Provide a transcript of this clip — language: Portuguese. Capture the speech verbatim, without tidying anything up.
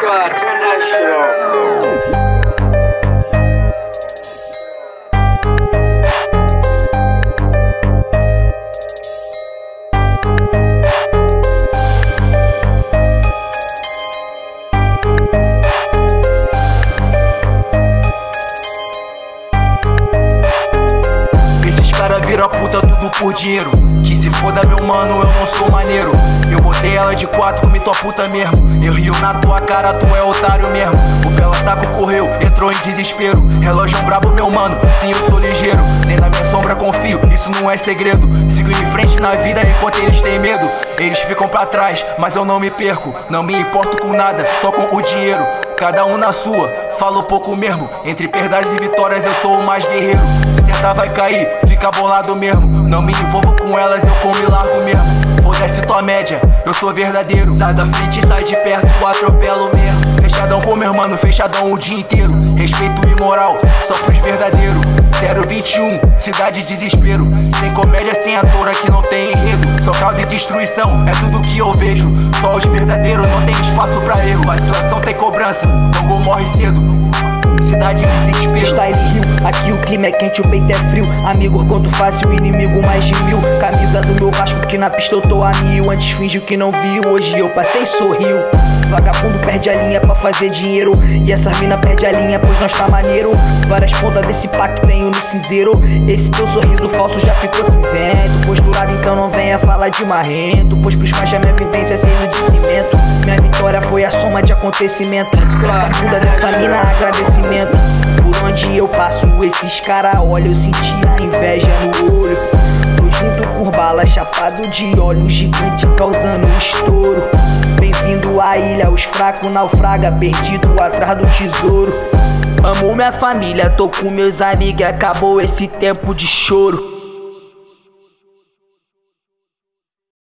Squad International. Cara vira puta tudo por dinheiro. Que se foda meu mano, eu não sou maneiro. Eu botei ela de quatro, comi tua puta mesmo. Eu rio na tua cara, tu é otário mesmo. O Pela Saco correu, entrou em desespero. Relógio brabo meu mano, sim eu sou ligeiro. Nem na minha sombra confio, isso não é segredo. Sigo em frente na vida enquanto eles têm medo. Eles ficam pra trás, mas eu não me perco. Não me importo com nada, só com o dinheiro. Cada um na sua, falo pouco mesmo. Entre perdas e vitórias eu sou o mais guerreiro. Se tentar vai cair, fica bolado mesmo. Não me envolvo com elas, eu como e largo mesmo. Foda-se tua média, eu sou verdadeiro. Sai da frente e sai de perto, eu atropelo mesmo. Fechadão com meu mano, fechadão o dia inteiro. Respeito e moral, só pros verdadeiros. zero vinte e um, cidade desespero. Sem comédia, sem ator, aqui não tem enredo. Só causa e destruição, é tudo que eu vejo. Só os verdadeiros, não tem espaço pra erro. Vacilação tem cobrança, então gol morre cedo. Cidade desespero. Style Rio, aqui o clima é quente, o peito é frio. Amigo quanto fácil, inimigo mais de mil. Camisa do meu Vasco que na pista eu tô a mil. Antes fingiu que não viu, hoje eu passei e sorriu. Vagabundo perde a linha pra fazer dinheiro. E essa mina perde a linha, pois nós tá maneiro. Várias pontas desse pack tenho no cinzeiro. Esse teu sorriso falso já ficou cinzento. Posturado então não venha falar de marrento. Pois pros fãs a minha vivência é sendo de cimento. Minha vitória foi a soma de acontecimentos. Por essa bunda dessa mina agradecimento. Por onde eu passo esses cara olham, eu senti a inveja no olho. Tô junto com bala, chapado de óleo, gigante causando estouro. Bem-vindo à ilha, os fracos naufraga, perdido atrás do tesouro. Amo minha família, tô com meus amigos, acabou esse tempo de choro.